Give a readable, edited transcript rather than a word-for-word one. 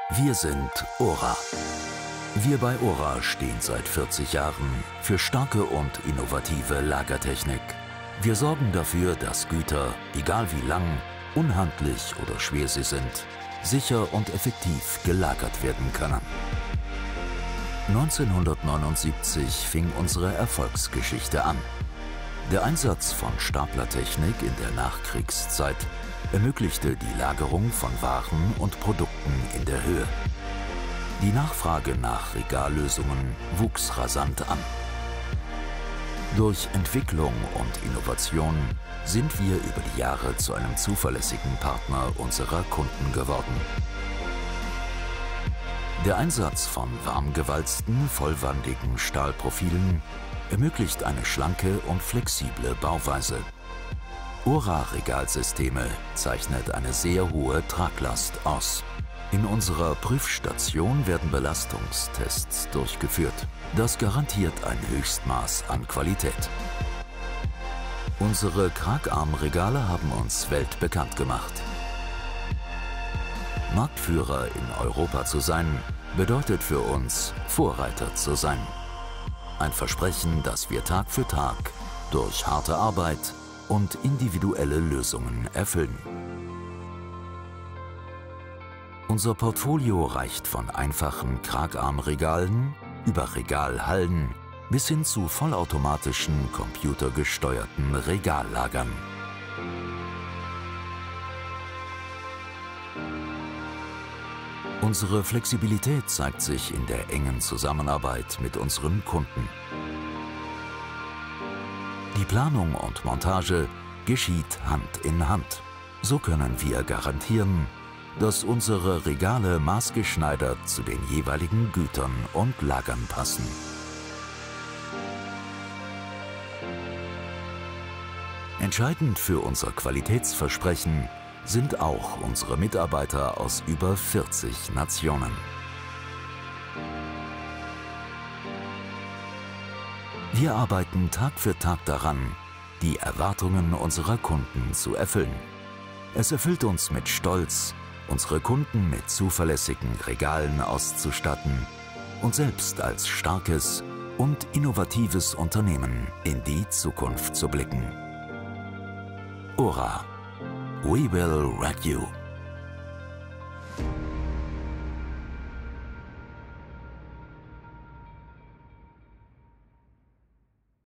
Wir sind ORA. Wir bei ORA stehen seit 40 Jahren für starke und innovative Lagertechnik. Wir sorgen dafür, dass Güter, egal wie lang, unhandlich oder schwer sie sind, sicher und effektiv gelagert werden können. 1979 fing unsere Erfolgsgeschichte an. Der Einsatz von Staplertechnik in der Nachkriegszeit ermöglichte die Lagerung von Waren und Produkten in der Höhe. Die Nachfrage nach Regallösungen wuchs rasant an. Durch Entwicklung und Innovation sind wir über die Jahre zu einem zuverlässigen Partner unserer Kunden geworden. Der Einsatz von warmgewalzten, vollwandigen Stahlprofilen ermöglicht eine schlanke und flexible Bauweise. ORA-Regalsysteme zeichnet eine sehr hohe Traglast aus. In unserer Prüfstation werden Belastungstests durchgeführt. Das garantiert ein Höchstmaß an Qualität. Unsere Kragarmregale haben uns weltbekannt gemacht. Marktführer in Europa zu sein, bedeutet für uns, Vorreiter zu sein. Ein Versprechen, das wir Tag für Tag durch harte Arbeit und individuelle Lösungen erfüllen. Unser Portfolio reicht von einfachen Kragarmregalen über Regalhallen bis hin zu vollautomatischen, computergesteuerten Regallagern. Unsere Flexibilität zeigt sich in der engen Zusammenarbeit mit unseren Kunden. Die Planung und Montage geschieht Hand in Hand. So können wir garantieren, dass unsere Regale maßgeschneidert zu den jeweiligen Gütern und Lagern passen. Entscheidend für unser Qualitätsversprechen sind auch unsere Mitarbeiter aus über 40 Nationen. Wir arbeiten Tag für Tag daran, die Erwartungen unserer Kunden zu erfüllen. Es erfüllt uns mit Stolz, unsere Kunden mit zuverlässigen Regalen auszustatten und selbst als starkes und innovatives Unternehmen in die Zukunft zu blicken. ORA. We will wreck you.